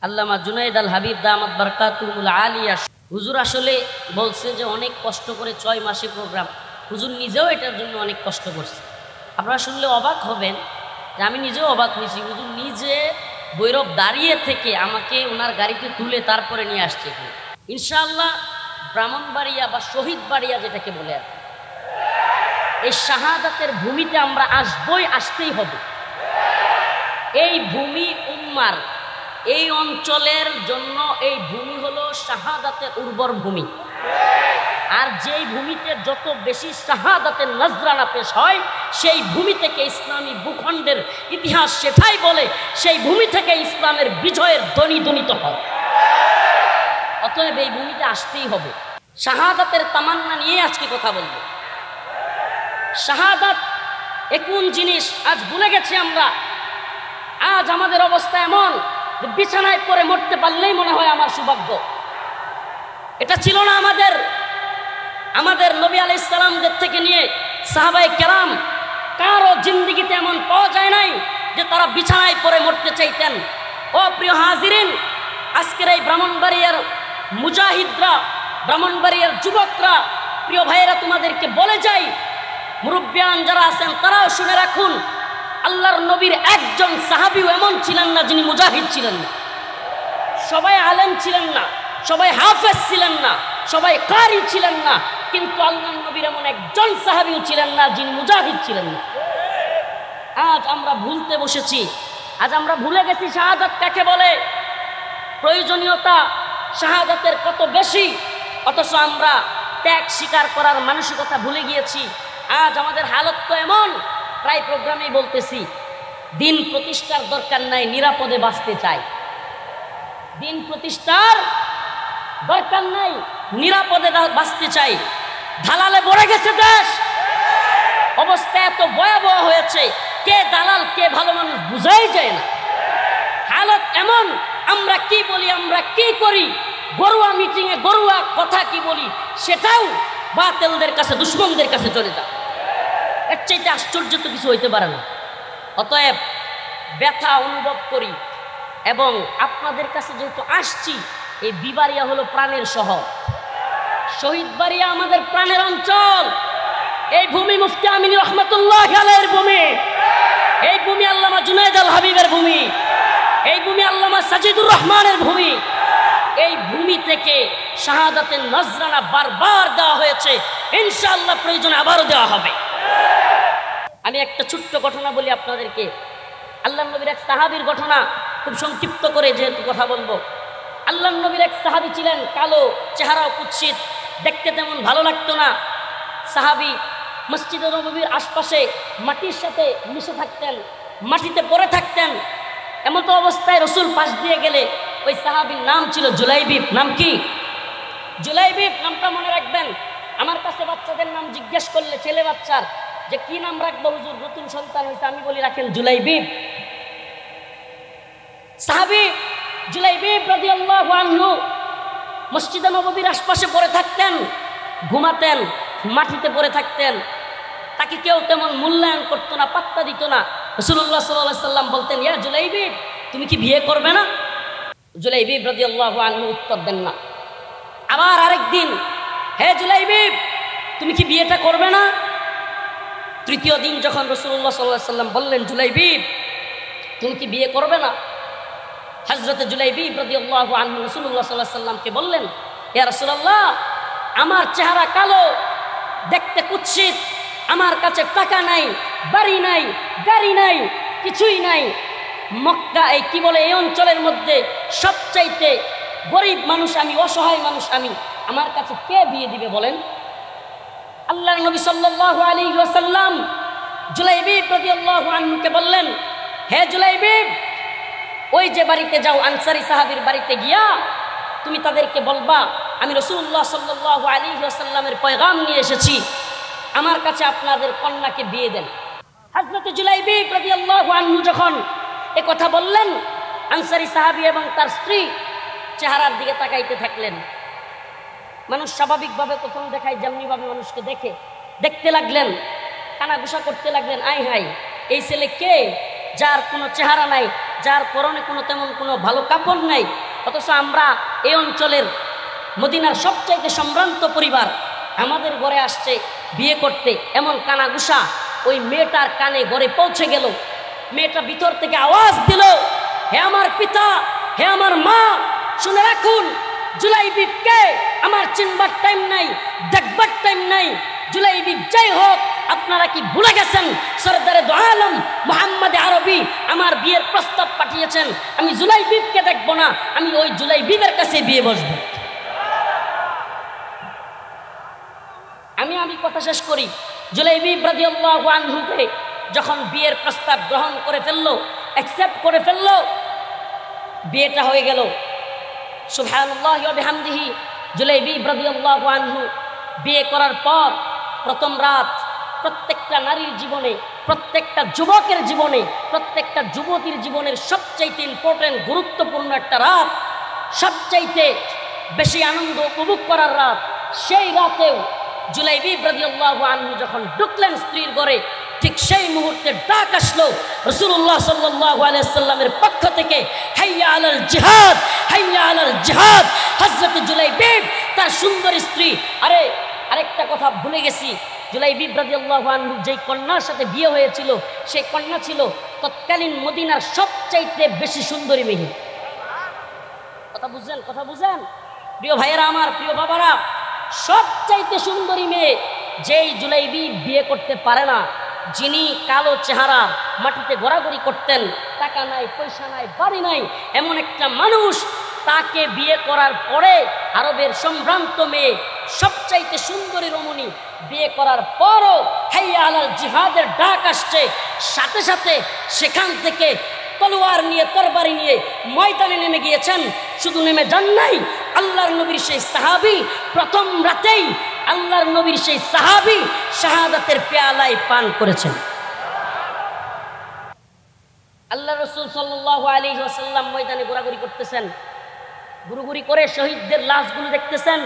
আল্লামা জুনাইদ আল হাবিব দামাত বারকাতুহুল আলিয়া হুজুর আসলে বলছে যে অনেক কষ্ট করে 6 মাসে প্রোগ্রাম, হুজুর নিজেও এটার জন্য অনেক কষ্ট করছে। আপনারা শুনলে অবাক হবেন যে আমি নিজেও অবাক হয়েছি। হুজুর নিজে ভৈরব দাঁড়িয়ে থেকে আমাকে ওনার গাড়িতে তুলে তারপরে নিয়ে আসছে এখানে। ইনশাআল্লাহ ব্রাহ্মণবাড়িয়া বা শহীদ বাড়িয়া যেটাকে বলে আর এই শাহাদাতের ভূমিতে আমরা আসতেই হবে। এই ভূমি উম্মার, এই অঞ্চলের জন্য এই ভূমি হলো শাহাদাতের উর্বর ভূমি। আর যেই ভূমিতে যত বেশি শাহাদাতের নজরানা পেশ হয় সেই ভূমি থেকে ইসলামী ভূখণ্ডের ইতিহাস সেটাই বলে, সেই ভূমি থেকে ইসলামের বিজয়ের ধ্বনি ধ্বনিত হয়। অতএব এই ভূমিতে আসতেই হবে। শাহাদাতের তামান্না নিয়ে আজকে কথা বলবো। শাহাদাত কোন জিনিস আজ ভুলে গেছি আমরা। আজ আমাদের অবস্থা এমন যে বিছানায় পড়ে মরতে পারলেই মনে হয় আমার সৌভাগ্য। এটা ছিল না আমাদের নবী আলাইহিস সালামদের থেকে নিয়ে সাহাবায়ে কেরাম কারো জিন্দেগিতে এমন পাওয়া যায় নাই যে তারা বিছানায় পড়ে মরতে চাইতেন। ও প্রিয় হাজিরিন, আজকের এই ব্রাহ্মণবাড়িয়ার মুজাহিদরা, ব্রাহ্মণবাড়িয়ার যুবকরা, প্রিয় ভাইয়েরা, তোমাদেরকে বলে যাই, মুরব্বিয়ান যারা আছেন তারাও শুনে রাখুন, আল্লাহর নবীর একজন সাহাবীও এমন ছিলেন না যিনি মুজাহিদ ছিলেন না। সবাই আলেম ছিলেন না, সবাই হাফেজ ছিলেন না, সবাই কারি ছিলেন না, কিন্তু আল্লাহর নবীর এমন একজন সাহাবীও ছিলেন না যিনি মুজাহিদ ছিলেন না। আজ আমরা ভুলতে বসেছি, আজ আমরা ভুলে গেছি শাহাদাত কাকে বলে, প্রয়োজনীয়তা শাহাদাতের কত বেশি, অথচ আমরা ত্যাগ স্বীকার করার মানসিকতা ভুলে গিয়েছি। আজ আমাদের হালত তো এমন, প্রায় প্রোগ্রামেই বলতেছি, দিন প্রতিষ্ঠার দরকার নাই, নিরাপদে বাঁচতে চাই। দিন প্রতিষ্ঠার দরকার নাই, নিরাপদে বাঁচতে চাই। দালালে ভরে গেছে দেশ, অবস্থা এত ভয়াবহ হয়েছে, কে দালাল কে ভালো মানুষ বুঝাই যায় না। হালত এমন, আমরা কি বলি, আমরা কি করি, গরুয়া মিটিংয়ে গরুয়া কথা কি বলি, সেটাও বাতিলদের কাছে, দুশ্মনদের কাছে চলে যায়। এর চাইতে আশ্চর্য তো কিছু হইতে পারে না। অতএব ব্যথা অনুভব করি, এবং আপনাদের কাছে যেহেতু আসছি, এই বিবাড়িয়া হলো প্রাণের শহর, শহীদ বাড়িয়া আমাদের প্রাণের অঞ্চল। এই ভূমি মুফতি আমিন রহমাতুল্লাহ আলাইহির ভূমি, এই ভূমি আল্লামা জুনাইদ আল হাবিবের ভূমি, এই ভূমি আল্লামা সাজিদুর রহমানের ভূমি। এই ভূমি থেকে শাহাদাতের নজরানা বারবার দেওয়া হয়েছে, ইনশাআল্লাহ প্রয়োজনে আবারও দেওয়া হবে। আমি একটা ছোট্ট ঘটনা বলি আপনাদেরকে, আল্লাহর নবীর এক সাহাবীর ঘটনা, খুব সংক্ষিপ্ত করে যেহেতু কথা বলবো। আল্লাহর নবীর এক সাহাবী ছিলেন, কালো, চেহারাও কুৎসিত, দেখতে তেমন ভালো লাগতো না। সাহাবী মসজিদে নববীর আশপাশে মাটির সাথে মিশে থাকতেন, মাটিতে পড়ে থাকতেন। এমন তো অবস্থায় রসুল পাশ দিয়ে গেলে ওই সাহাবীর নাম ছিল জুলাইবিব। নাম কি? জুলাইবিব। নামটা মনে রাখবেন। আমার কাছে বাচ্চাদের নাম জিজ্ঞেস করলে, ছেলে বাচ্চার, যে কি নাম রাখবো হুজুর, নতুন সন্তান হয়েছে, আমি বলি রাখেন জুলাইবিব। সাহাবী জুলাইবিব রাদিয়াল্লাহু আনহু মসজিদে নববীর আশপাশে পড়ে থাকতেন, ঘুমাতেন, মাটিতে পড়ে থাকতেন। তাকে কেউ তেমন মূল্যায়ন করতো না, পাত্তা দিত না। রাসূলুল্লাহ সাল্লাল্লাহু আলাইহি সাল্লাম বলতেন, ইয়া জুলাইবিব, তুমি কি বিয়ে করবে না? জুলাইবিব রাদিয়াল্লাহু আনহু উত্তর দেন না। আবার আরেকদিন, হে জুলাইবিব, তুমি কি বিয়েটা করবে না? তৃতীয় দিন যখন রাসূলুল্লাহ সাল্লাল্লাহু আলাইহি সাল্লাম বললেন, জুলাইবিব, তুমি কি বিয়ে করবে না? হযরত জুলাইবিব রাদিয়াল্লাহু আনহু রাসূলুল্লাহ সাল্লাল্লাহু আলাইহি সাল্লামকে বললেন, ইয়া রাসূলুল্লাহ, আমার চেহারা কালো, দেখতে কুৎসিত, আমার কাছে টাকা নাই, বাড়ি নাই, গাড়ি নাই, কিছুই নাই। মক্কা, এই কি বলে, এই অঞ্চলের মধ্যে সবচাইতে গরিব মানুষ আমি, অসহায় মানুষ আমি, আমার কাছে কে বিয়ে দিবে বলেন? আল্লাহর নবী সাল্লাল্লাহু আলাইহি ওয়াসাল্লাম জুলাইবিব রাদিয়াল্লাহু আনহুকে বললেন, হে জুলাইবিব, ওই যে বাড়িতে যাও, আনসারী সাহাবীর বাড়িতে গিয়া তুমি তাদেরকে বলবা, আমি রাসূলুল্লাহ সাল্লাল্লাহু আলাইহি ওয়াসাল্লামের পয়গাম নিয়ে এসেছি, আমার কাছে আপনাদের কন্যাকে বিয়ে দেন। হযরত জুলাইবিব রাদিয়াল্লাহু আনহু যখন এ কথা বললেন, আনসারী সাহাবী এবং তার স্ত্রী চেহারার দিকে তাকাইতে থাকলেন। মানুষ স্বাভাবিকভাবে প্রথম দেখায় যেমনিভাবে মানুষকে দেখে, দেখতে লাগলেন, কানাঘুষা করতে লাগলেন, আই হাই, এই ছেলে কে, যার কোনো চেহারা নাই, যার পরনে তেমন কোনো ভালো কাপড় নাই, অথচ আমরা এই অঞ্চলের মদিনার সবচাইতে সম্ভ্রান্ত পরিবার, আমাদের ঘরে আসছে বিয়ে করতে, এমন কানাগুসা ওই মেয়েটার কানে ঘরে পৌঁছে গেল। মেয়েটা ভিতর থেকে আওয়াজ দিল, হে আমার পিতা, হে আমার মা, শুনে রাখুন, জুলাইবিবকে আমার চিনবার টাইম নাই, দেখবার টাইম নাই। জুলাইবিব যাই হোক, আপনারা কি ভুলে গেছেন সরদারে দো আলম মুহাম্মদ আরবি আমার বিয়ের প্রস্তাব পাঠিয়েছেন? আমি জুলাইবিবকে দেখবো না, আমি ওই জুলাইবিবের কাছে বিয়ে বসবো। আমি কথা শেষ করি। জুলাইবিব রাদিয়াল্লাহু আনহুকে যখন বিয়ের প্রস্তাব গ্রহণ করে ফেললো, অ্যাকসেপ্ট করে ফেললো, বিয়েটা হয়ে গেল। সুবহানাল্লাহি ওয়া বিহামদিহি। জুলাইবিব রাদিয়াল্লাহু আনহু বিয়ে করার পর প্রথম রাত প্রত্যেকটা নারীর জীবনে, প্রত্যেকটা যুবকের জীবনে, প্রত্যেকটা যুবতীর জীবনের সবচাইতে ইম্পর্টেন্ট গুরুত্বপূর্ণ একটা রাত, সবচাইতে বেশি আনন্দ উপভোগ করার রাত। সেই রাতেও জুলাইবিব রাদিয়াল্লাহু আনহু যখন ঢুকলেন স্ত্রীর ঘরে, ঠিক সেই মুহূর্তে ডাক আসলো রাসূলুল্লাহ সাল্লাল্লাহু আলাইহি সাল্লামের পক্ষ থেকে, হাইয়া আলাল জিহাদ, হাইয়া আলাল জিহাদ। হযরত জুলাইবিব তার সুন্দর স্ত্রী, আরেকটা কথা ভুলে গেছি, জুলাইবিব রাদিয়াল্লাহু আনহু যেই কন্যার সাথে বিয়ে হয়েছিল, সেই কন্যা ছিল তৎকালীন মদিনার সবচাইতে বেশি সুন্দরী মেয়ে। কথা বুঝেন প্রিয় ভাইয়েরা আমার, প্রিয় বাবারা, সবচাইতে সুন্দরী মেয়ে যেই জুলাইবিব বিয়ে করতে পারে না, যিনি কালো চেহারা, মাটিতে ঘোরাঘুরি করতেন, টাকা নাই, পয়সা নাই, বাড়ি নাই, এমন একটা মানুষ, তাকে বিয়ে করার পরে আরবের সম্ভ্রান্ত মেয়ে, সবচাইতে সুন্দরী রমণী, বিয়ে করার পরও হাইয়া আলাল জিহাদের ডাক আসছে, সাথে সাথে সেখান থেকে তলোয়ার নিয়ে, তরবারি নিয়ে ময়দানে নেমে গিয়েছেন। শুধু নেমে যান নাই, আল্লাহর নবীর সেই সাহাবী প্রথম রাতেই আল্লাহর নবীর সেই সাহাবী শাহাদাতের পেয়ালায় পান করেছেন। আল্লাহ রাসূল সাল্লাল্লাহু আলাইহি ওয়াসাল্লাম ময়দানে ঘোরাঘুরি করতেছেন, ঘুরঘুরি করে শহীদদের লাশগুলো দেখতেছেন,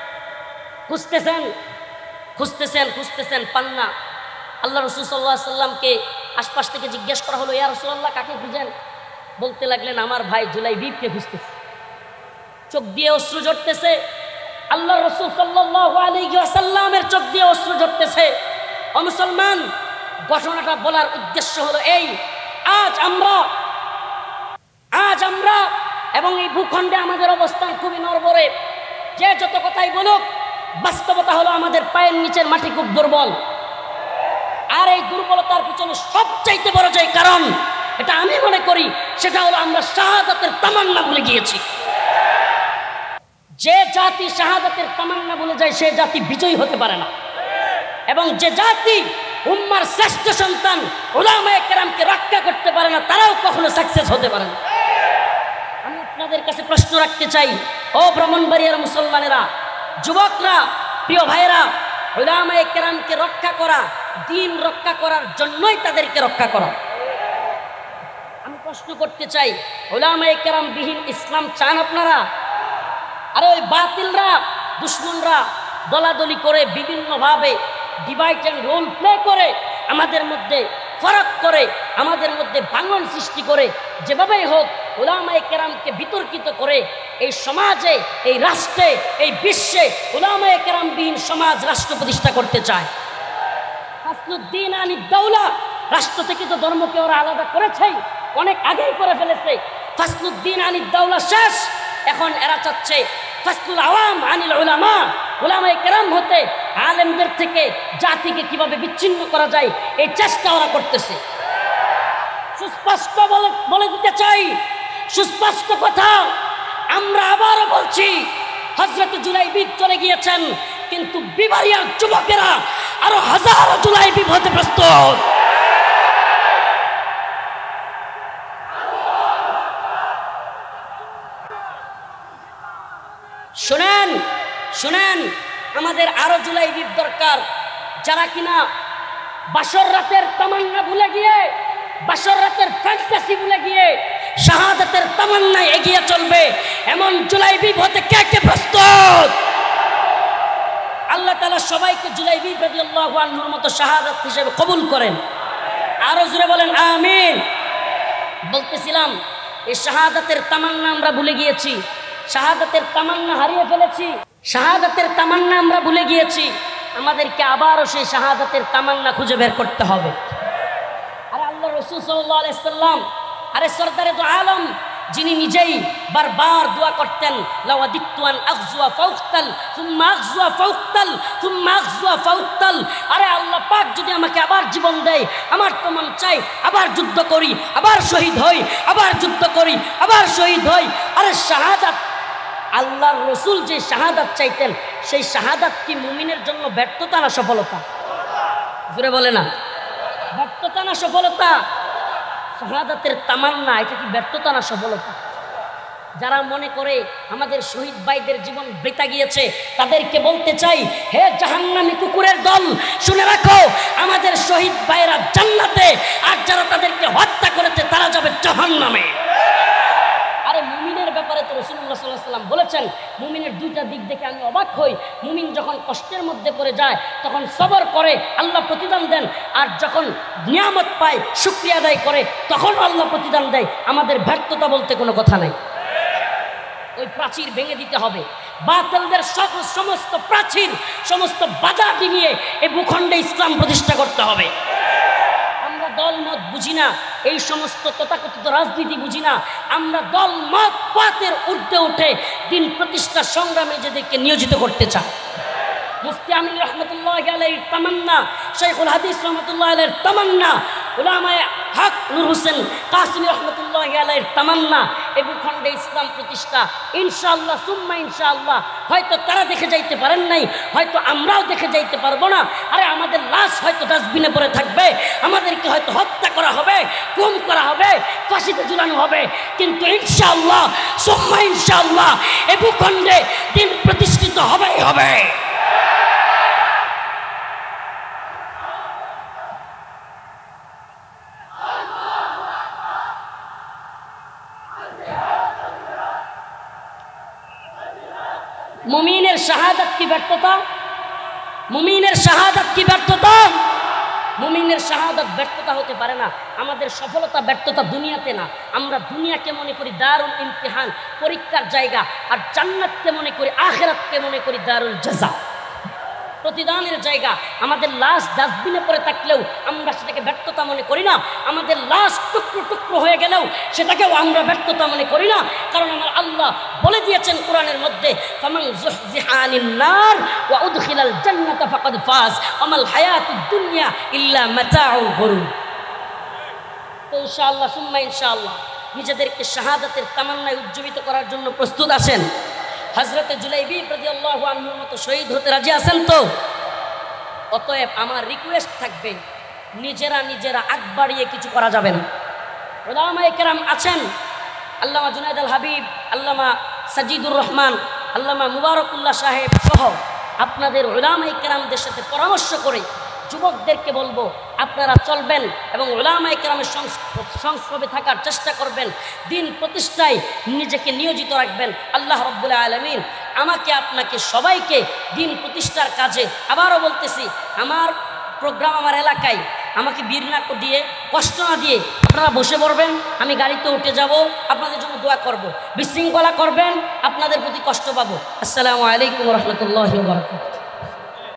খুঁজতেছেন, পান না। আল্লাহ রাসূল সাল্লাল্লাহু আলাইহি ওয়াসাল্লামকে আশপাশ থেকে জিজ্ঞেস করা হলো, ইয়া রাসূলুল্লাহ, কাকে খুঁজেন? বলতে লাগলেন, আমার ভাই জুলাইবিবকে খুঁজতেছে। চোখ দিয়ে অশ্রু ঝরতেছে, আল্লাহ রাসূল সাল্লাল্লাহু আলাইহি ওয়াসাল্লামের চোখ দিয়ে অশ্রু ঝরতেছে। ও মুসলমান, ঘটনাটা বলার উদ্দেশ্য হলো এই, আজ আমরা এবং এই ভূখণ্ডে আমাদের অবস্থান খুবই নড়বড়ে। যে যত কথাই বলুক, বাস্তবতা হলো আমাদের পায়ের নিচের মাটি খুব দুর্বল। আর এই দুর্বলতার পিছনে সবচাইতে বড় যে কারণ, এটা আমি মনে করি, সেটা হলো আমরা শাহাদাতের তামান্না ভুলে গিয়েছি। যে জাতি শাহাদাতের তামান্না ভুলে যায়, সে জাতি বিজয়ী হতে পারে না। এবং যে জাতি উম্মার শ্রেষ্ঠ সন্তান উলামায়ে কেরামকে রক্ষা করতে পারে না, তারাও কখনো সাকসেস হতে পারে না। আমি আপনাদের কাছে প্রশ্ন রাখতে চাই, ও ব্রাহ্মণবাড়িয়ার মুসলমানেরা, যুবকরা, প্রিয় ভাইয়েরা, উলামায়ে কেরামকে রক্ষা করা, দ্বীন রক্ষা করার জন্যই তাদেরকে রক্ষা করা। আমি প্রশ্ন করতে চাই, উলামায়ে কেরাম বিহীন ইসলাম চান আপনারা? আরে ওই বাতিলরা, দুশ্মনরা দলাদলি করে, বিভিন্নভাবে ডিভাইড অ্যান্ড রোল প্লে করে, আমাদের মধ্যে ফারাক করে, আমাদের মধ্যে ভাঙন সৃষ্টি করে, যেভাবেই হোক উলামায়ে কেরামকে বিতর্কিত করে এই সমাজে, এই রাষ্ট্রে, এই বিশ্বে উলামায়ে কেরামবিহীন সমাজ রাষ্ট্র প্রতিষ্ঠা করতে চায়। ফাসলুদ্দিন আনি দাওলা, রাষ্ট্র থেকে তো ধর্মকে ওরা আলাদা করেছেই, অনেক আগেই করে ফেলেছে। ফাসলুদ্দিন আনি দাওলা শেষ, এখন এরা চাচ্ছে ফাসলুল আওয়াম আনিল উলামা, উলামায়ে কেরাম হতে, আলেমদের থেকে জাতিকে কিভাবে বিচ্ছিন্ন করা যায়, এই চেষ্টা ওরা করতেছে। সুস্পষ্ট বলে দিতে চাই, সুস্পষ্ট কথা, আমরা আবারও বলছি, হযরত জুলাইবিব চলে গিয়েছেন, কিন্তু বিবারিয়ার যুবকেরা আরো হাজারো জুলাইবিব হতে প্রস্তুত। শুনেন, আমাদের আরো জুলাইবিব দরকার, যারা কিনা বাসর রাতের তামান্না ভুলে গিয়ে, বাসর রাতের ফ্যান্টাসি ভুলে গিয়ে শাহাদাতের তামান্নায় এগিয়ে চলবে, এমন জুলাইবিব হতে কে কে প্রস্তুত? আল্লাহ তাআলা সবাইকে জুলাইবিব রাদিয়াল্লাহু আনহুর মতো শাহাদাত হিসেবে কবুল করেন। আরো জোরে বলেন আমিন। বলতেছিলাম এই শাহাদাতের তামান্না আমরা ভুলে গিয়েছি, শাহাদাতের তামান্না হারিয়ে ফেলেছি, শাহাদাতের তামান্না আমরা ভুলে গিয়েছি। আমাদেরকে আবারও সেই শাহাদাতের তামান্না খুঁজে বের করতে হবে। আর আল্লাহ রাসূল সাল্লাল্লাহু আলাইহি সাল্লাম, আরে সরদারে দু আলম, যিনি নিজেই বারবার দোয়া করতেন, লাওয়াদিত্তু আন আগজুয়া ফাউক্তাল সুম্মা আগজুয়া ফাউক্তাল সুম্মা আগজুয়া ফাউক্তাল। আরে আল্লাহ পাক যদি আমাকে আবার জীবন দেয়, আমার তো মন চাই আবার যুদ্ধ করি, আবার শহীদ হই, আবার যুদ্ধ করি, আবার শহীদ হই। আরে শাহাদাত, আল্লাহর রাসূল যে শাহাদাত চাইতেন, সেই শাহাদাত কি মুমিনের জন্য ব্যর্থতা না সফলতা? জোরে বলে না, ব্যর্থতা না সফলতা? শাহাদাতের তামান্না এটা কি ব্যর্থতা না সফলতা? যারা মনে করে আমাদের শহীদ ভাইদের জীবন বৃথা গিয়েছে, তাদেরকে বলতে চাই, হে জাহান্নামী কুকুরের দল, শুনে রাখো, আমাদের শহীদ ভাইরা জান্নাতে, আর যারা তাদেরকে হত্যা করেছে তারা যাবে জাহান্নামে। আরে মুমিনের ব্যাপারে তো রাসূলুল্লাহ সাল্লাল্লাহু আলাইহি ওয়াসাল্লাম বলেছেন, মুমিনের দুইটা দিক দেখে আমি অবাক হই। মুমিন যখন কষ্টের মধ্যে পড়ে যায় তখন সবর করে, আল্লাহ প্রতিদান দেন, আর যখন নিয়ামত পায় শুকরিয়া আদায় করে তখন আল্লাহ প্রতিদান দেয়। আমাদের ব্যর্থতা বলতে কোনো কথা নাই। ওই প্রাচীর ভেঙে দিতে হবে, বাতিলদের সমস্ত প্রাচীর, সমস্ত বাধা ডিঙিয়ে এই ভূখণ্ডে ইসলাম প্রতিষ্ঠা করতে হবে। আমরা দলমত বুঝি না, এই সমস্ত তথাকথিত রাজনীতি বুঝি না। আমরা দলমত পাতের ঊর্ধ্বে উঠে দিন প্রতিষ্ঠার সংগ্রামে নিজেদেরকে নিয়োজিত করতে চাই। মুফতি আমিন রহমতুল্লাহি আলাইহির তামান্না, শাইখুল হাদিস রহমতুল্লাহি আলাইহির তামান্না, উলামায়ে হক নূর হোসেন কাসিমি রহমতুল্লাহি আলাইহির তামান্না, এই ভূখণ্ডে ইসলাম প্রতিষ্ঠা ইনশাআল্লাহ সুম্মা ইনশাআল্লাহ। হয়তো তারা দেখে যাইতে পারেন নাই, হয়তো আমরাও দেখে যাইতে পারবো না। আরে আমাদের লাশ হয়তো ডাস্টবিনে পড়ে থাকবে, আমাদেরকে হয়তো হত্যা করা হবে, গুম করা হবে, ফাঁসিতে ঝুলানো হবে, কিন্তু ইনশাআল্লাহ সুম্মা ইনশাআল্লাহ এই ভূখণ্ডে দিন প্রতিষ্ঠিত হবেই হবে। মুমিনের শাহাদাত কি ব্যর্থতা? মুমিনের শাহাদাত কি ব্যর্থতা? মুমিনের শাহাদাত ব্যর্থতা হতে পারে না। আমাদের সফলতা ব্যর্থতা দুনিয়াতে না। আমরা দুনিয়াকে মনে করি দারুল ইমতিহান, পরীক্ষার জায়গা, আর জান্নাতকে মনে করি, আখিরাতকে মনে করি দারুল জাযা, প্রতিদানের জায়গা। আমাদের লাশ ডাস্টবিনে পড়ে থাকলেও আমরা সেটাকে ব্যর্থতা মনে করি না। আমাদের লাশ টুকরো টুকরো হয়ে গেলেও সেটাকেও আমরা ব্যর্থতা মনে করি না, কারণ আমার আল্লাহ বলে দিয়েছেন কোরআনের মধ্যে, ফামান যুহজিহা আনিন নার ওয়া উদখিলাল জান্নাতা ফাকাদ ফাজ ওয়ামাল হায়াতুদ দুনিয়া ইল্লা মাতাউল গুরুর। তো ইনশাআল্লাহ সুম্মা ইনশাআল্লাহ নিজেদেরকে শাহাদাতের তামান্নায় উজ্জীবিত করার জন্য প্রস্তুত আছেন? হযরতে জুলাইবি রাদিয়াল্লাহু আনহুর মতো শহীদ হতে রাজি আছেন তো? অতএব আমার রিকোয়েস্ট থাকবে, নিজেরা আগ বাড়িয়ে কিছু করা যাবে না। উলামায়ে কেরাম আছেন, আল্লামা জুনায়েদ আল হাবিব, আল্লামা সাজিদুর রহমান, আল্লামা মুবারকুল্লাহ সাহেব সহ আপনাদের উলামায়ে কেরামদের সাথে পরামর্শ করে যুবকদেরকে বলবো, আপনারা চলবেন এবং উলামায়ে কেরামের সংস্রবে থাকার চেষ্টা করবেন, দিন প্রতিষ্ঠায় নিজেকে নিয়োজিত রাখবেন। আল্লাহ রাব্বুল আলামিন আমাকে আপনাকে সবাইকে দিন প্রতিষ্ঠার কাজে, আবারও বলতেছি, আমার প্রোগ্রাম আমার এলাকায়, আমাকে বীর না দিয়ে, কষ্ট না দিয়ে আপনারা বসে পড়বেন, আমি গাড়িতে উঠে যাব, আপনাদের জন্য দোয়া করব। বিশৃঙ্খলা করবেন, আপনাদের প্রতি কষ্ট পাবো। আসসালামু আলাইকুম ওয়া রাহমাতুল্লাহি ওয়া বারাকাতুহু।